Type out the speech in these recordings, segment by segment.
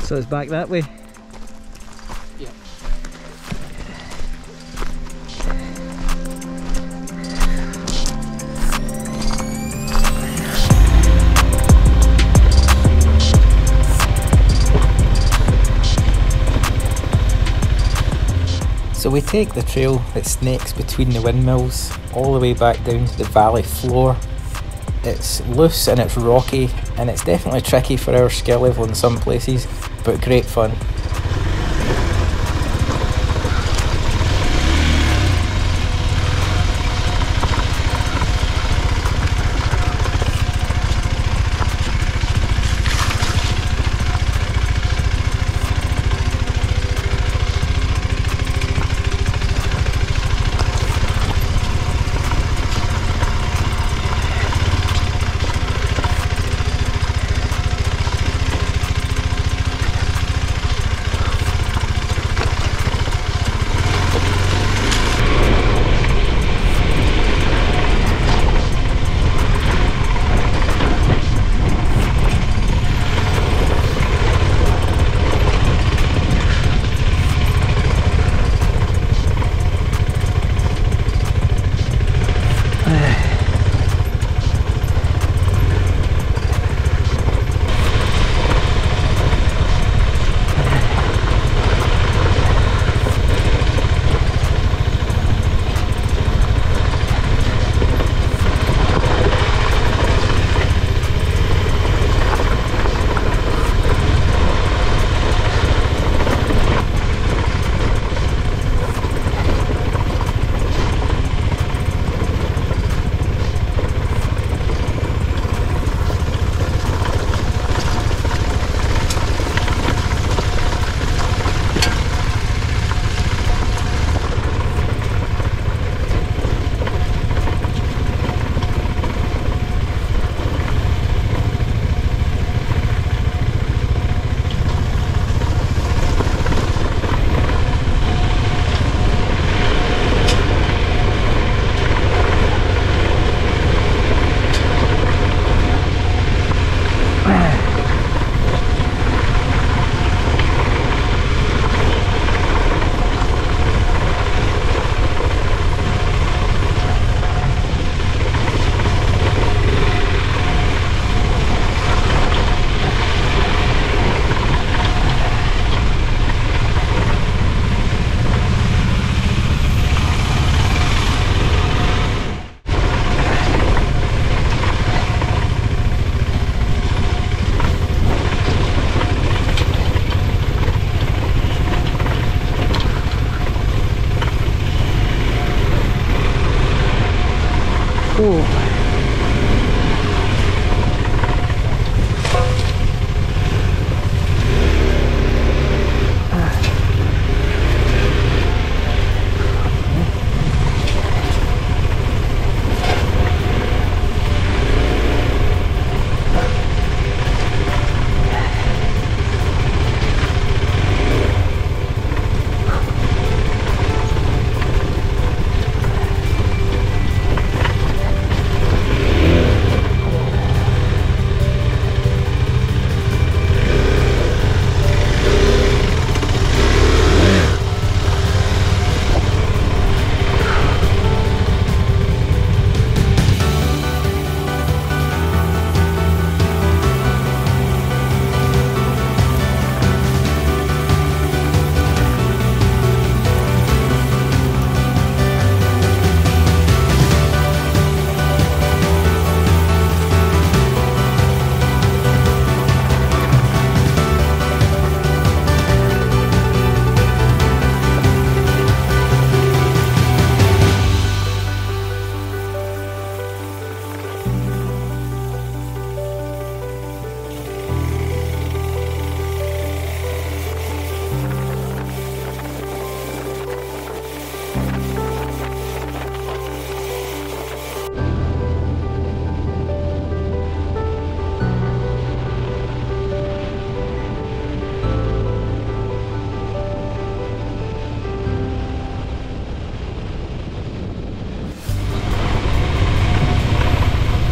So it's back that way? Yeah. So we take the trail that snakes between the windmills all the way back down to the valley floor. It's loose and it's rocky, and it's definitely tricky for our skill level in some places, but great fun.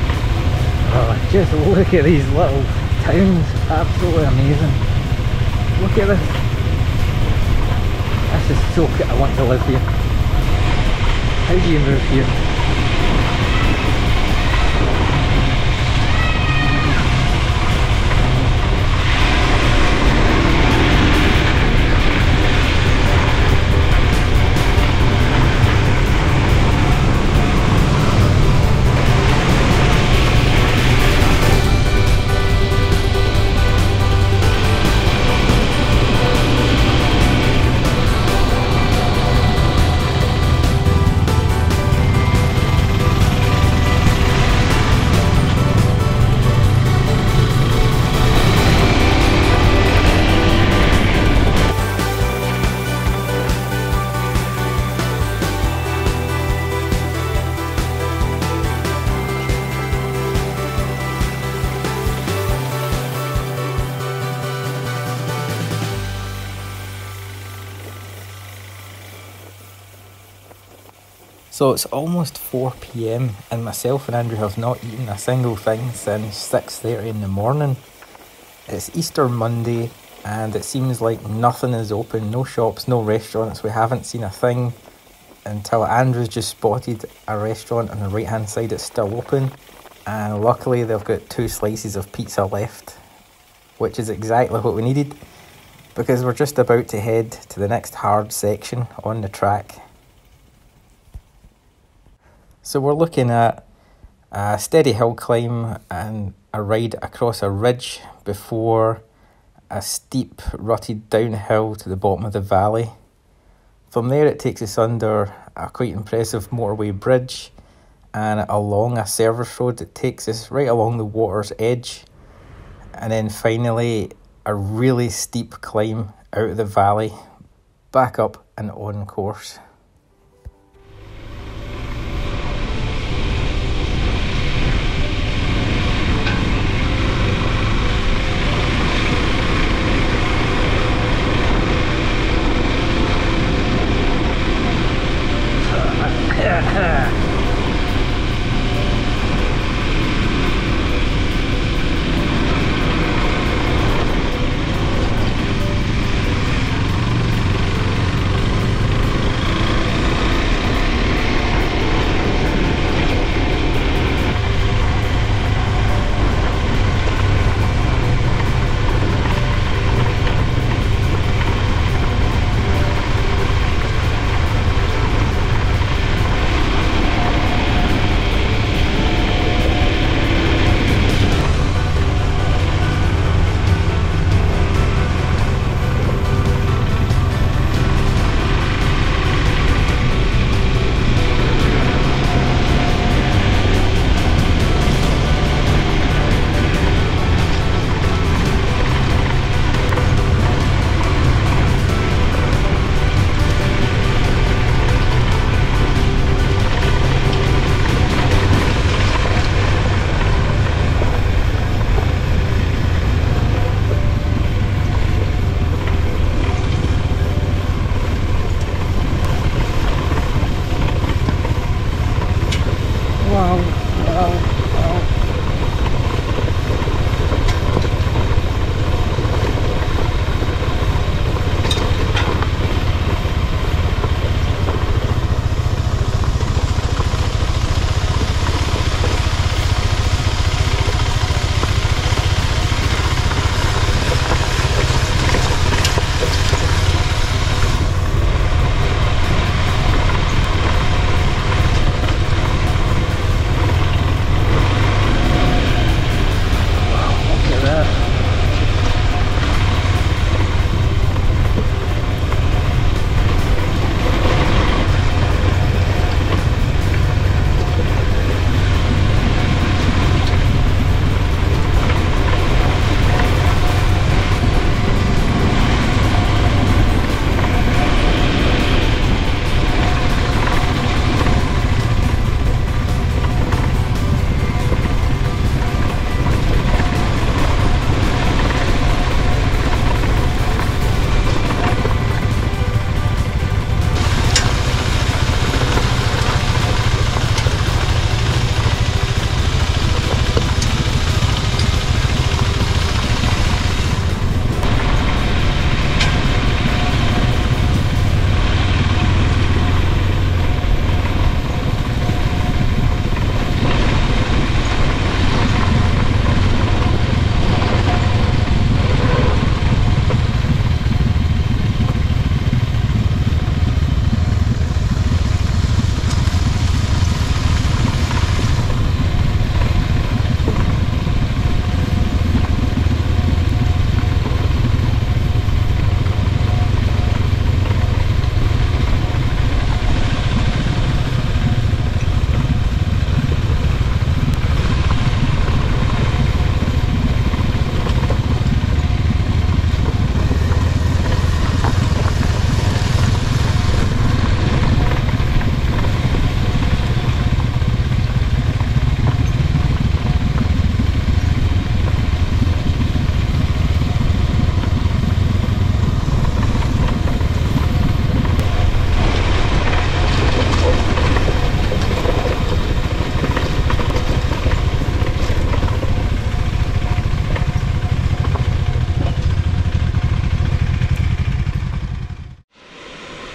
Just look at these little towns, absolutely amazing. Look at this. This is so good. I want to live here. How do you move here? So it's almost 4 PM and myself and Andrew have not eaten a single thing since 6:30 in the morning. It's Easter Monday and it seems like nothing is open, no shops, no restaurants. We haven't seen a thing until Andrew's just spotted a restaurant on the right hand side that's still open, and luckily they've got 2 slices of pizza left, which is exactly what we needed because we're just about to head to the next hard section on the track. So we're looking at a steady hill climb and a ride across a ridge before a steep rutted downhill to the bottom of the valley. From there it takes us under a quite impressive motorway bridge and along a service road that takes us right along the water's edge, and then finally a really steep climb out of the valley, back up and on course.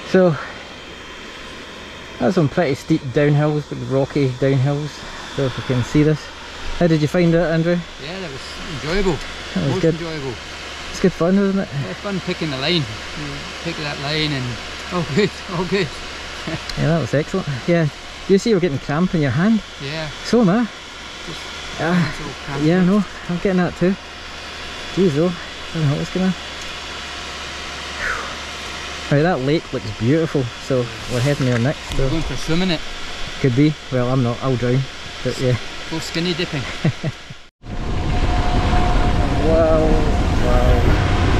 So that's some pretty steep downhills, but rocky downhills. So if you can see this. How did you find it, Andrew? Yeah, that was enjoyable. That was Most good. enjoyable. It's good fun, isn't it? Yeah, fun picking the line. You pick that line and oh good, oh good. Yeah, that was excellent. Yeah, you see you're getting cramp in your hand. Yeah. So am I. Just Ah, so cramped. yeah, no, I'm getting that too. Jeez, though, I don't know what's going on. Right, that lake looks beautiful, so we're heading there next. We're So going for swimming it. could be. Well, I'm not. I'll drown. But yeah. Go skinny dipping. Wow! Wow!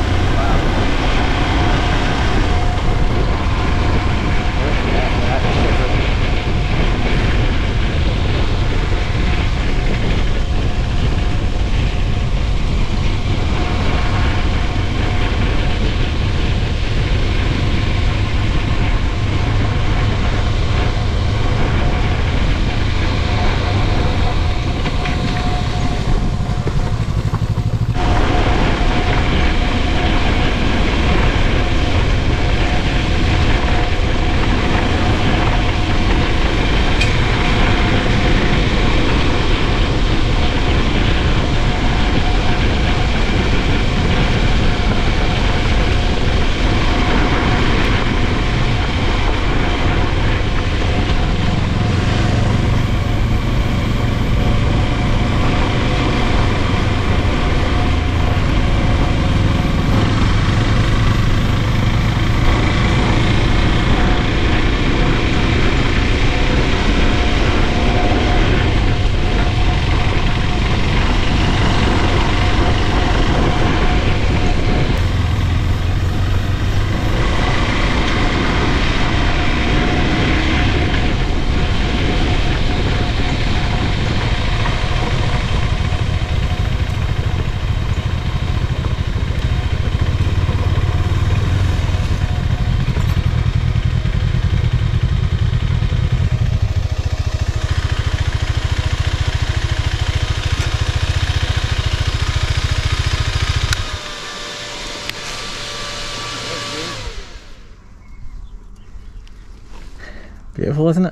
Beautiful, isn't it?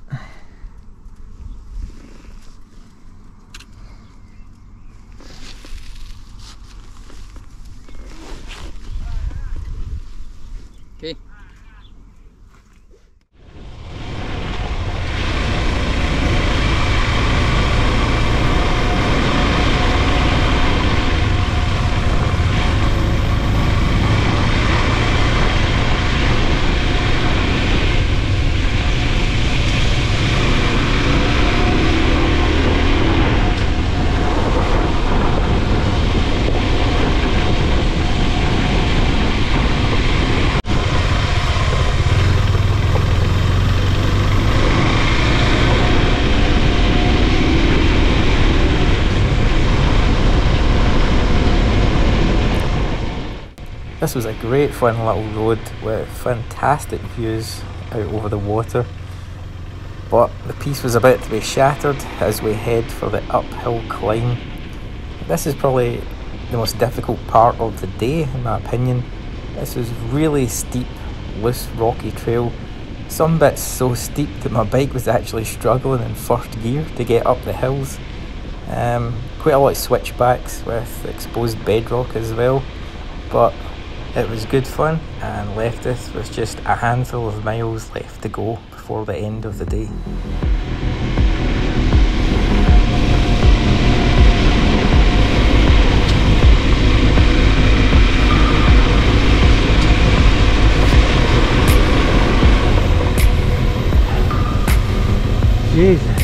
Okay. This was a great fun little road with fantastic views out over the water, but the piece was about to be shattered as we head for the uphill climb. This is probably the most difficult part of the day in my opinion. This was really steep, loose, rocky trail. Some bits so steep that my bike was actually struggling in first gear to get up the hills. Quite a lot of switchbacks with exposed bedrock as well, but it was good fun and left us with just a handful of miles left to go before the end of the day. Jesus.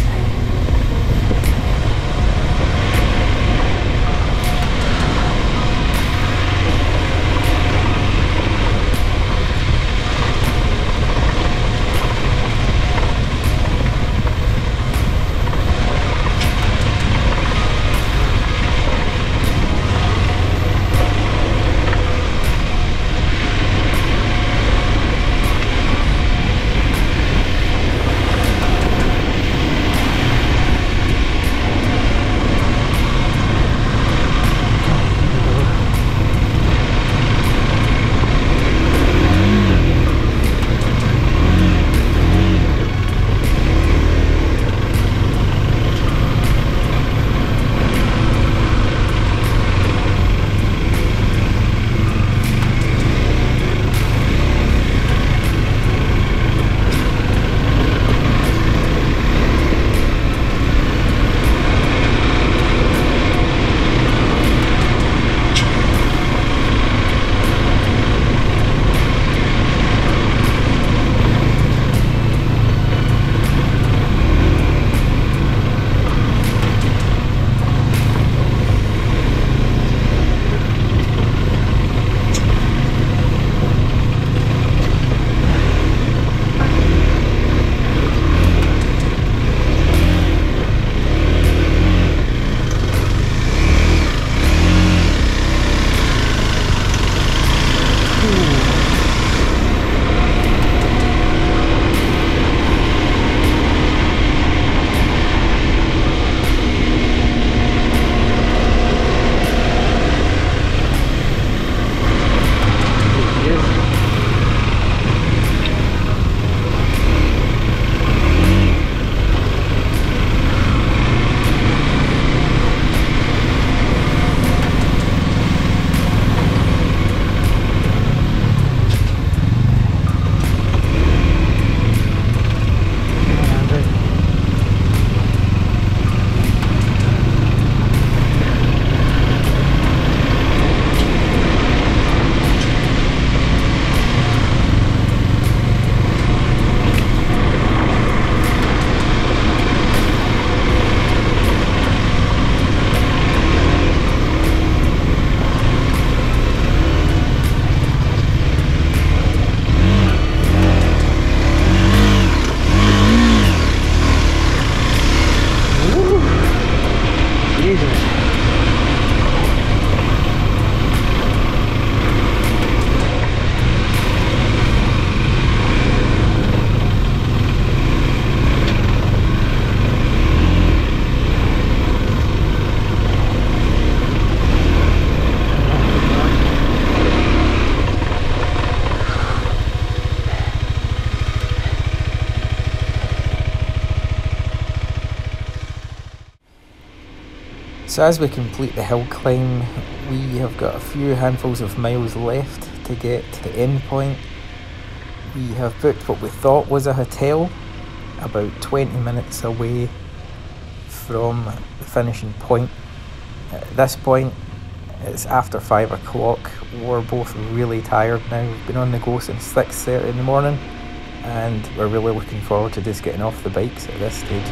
So as we complete the hill climb, we have got a few handfuls of miles left to get to the end point. We have booked what we thought was a hotel, about 20 minutes away from the finishing point. At this point, it's after 5 o'clock. We're both really tired now. We've been on the go since 6:30 in the morning, and we're really looking forward to just getting off the bikes at this stage.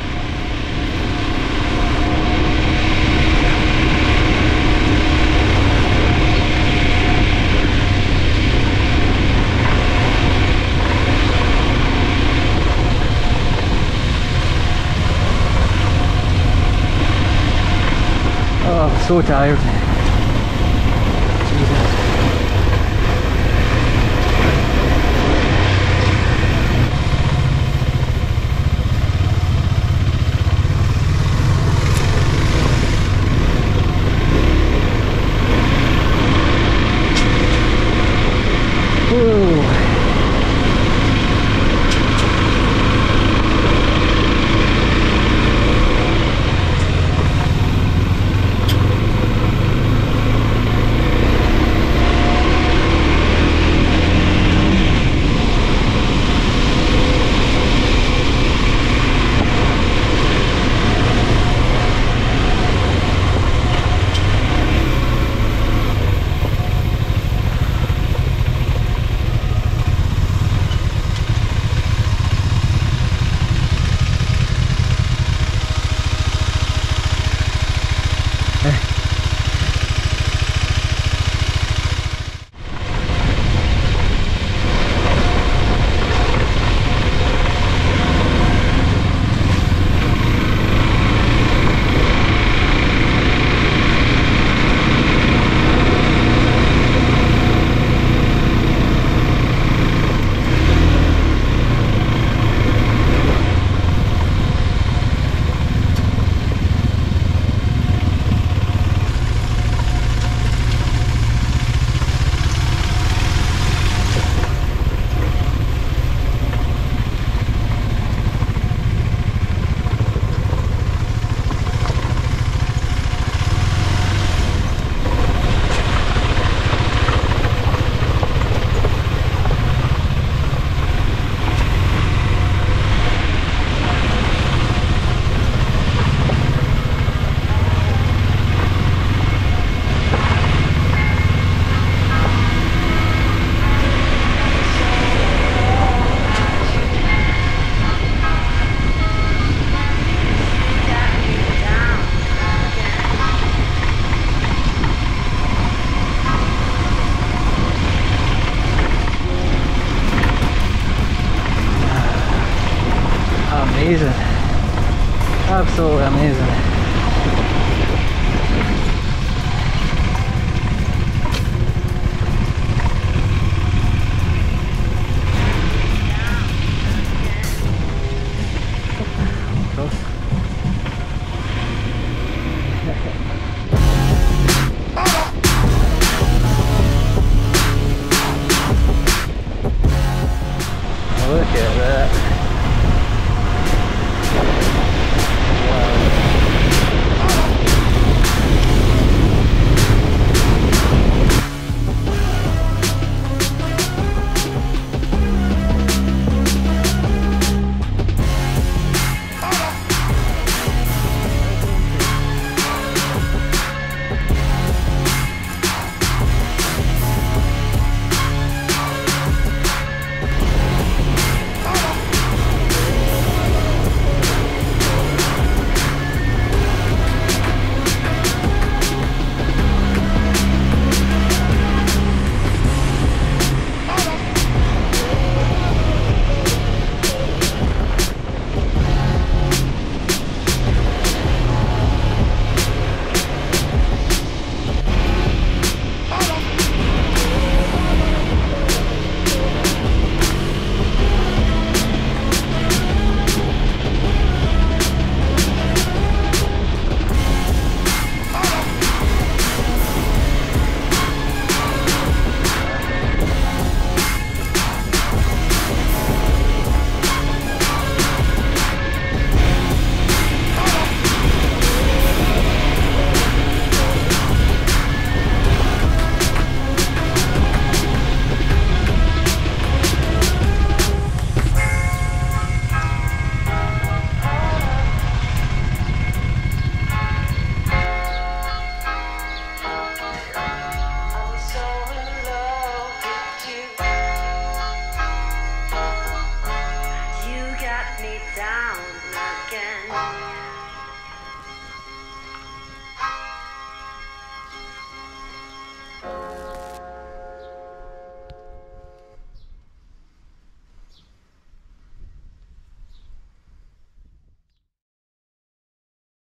Oh, I'm so tired. Jesus. Ooh. Amazing. Absolutely amazing.